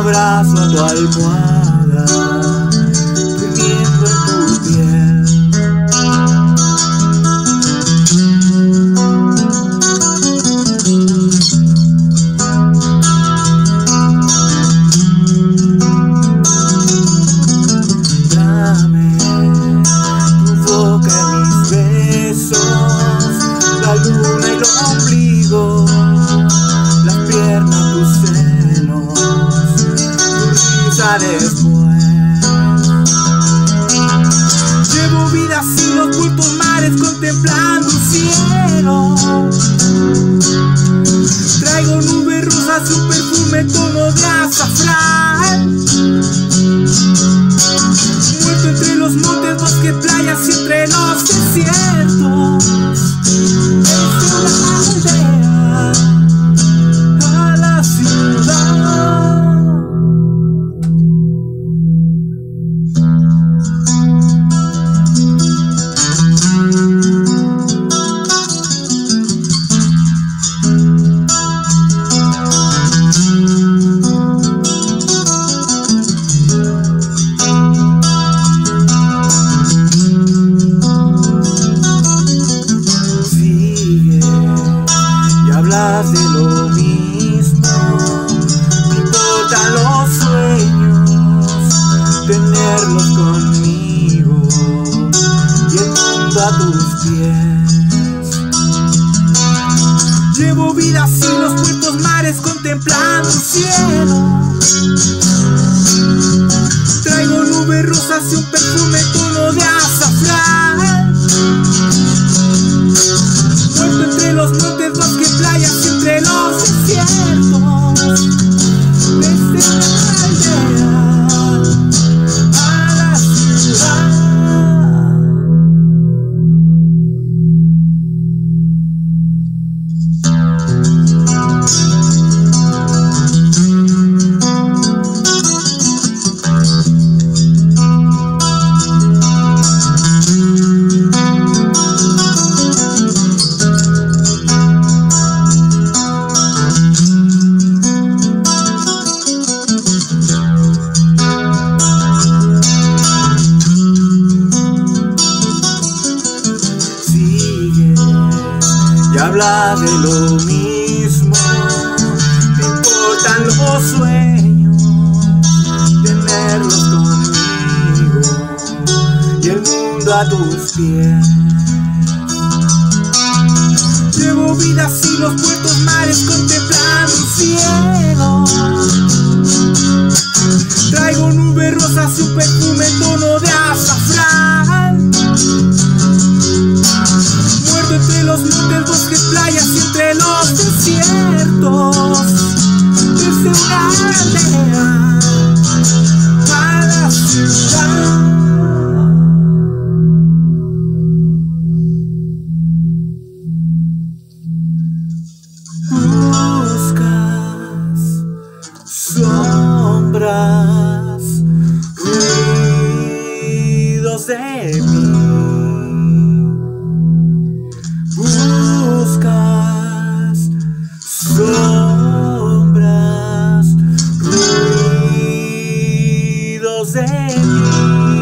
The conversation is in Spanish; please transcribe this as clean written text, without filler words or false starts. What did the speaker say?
abrazo a tu almohada, durmiendo en tu piel. Dame tu boca en mis besos, la luna y el ombligo, las piernas, tus senos, después. Llevo vida sin los ocultos mares, contemplando un cielo. Traigo nubes rosas y un perfume tono de azafrán. Muerto entre los montes, bosques, playas y entre los desiertos. Desde una aldea a la ciudad. De lo mismo, me importan los sueños, tenerlos conmigo y el mundo a tus pies. Llevo vida sin los puertos mares, contemplando un cielo. Traigo nubes rosas y un perfume tono de azafrán. Muerto entre los montes, bosques, playas y entre los desiertos. Desde la aldea a la ciudad. Y habla de lo mismo, me importan los sueños, tenerlos conmigo y el mundo a tus pies. Llevo vida sin los puertos mares, contemplando un cielo. Traigo nubes rosas y un perfume tono de azafrán. Muerto entre los montes, bosques, playas y entre los desiertos. Desde una aldea a la ciudad. Buscas sombras, ruidos de mí. Buscas sombras, ruidos de mí.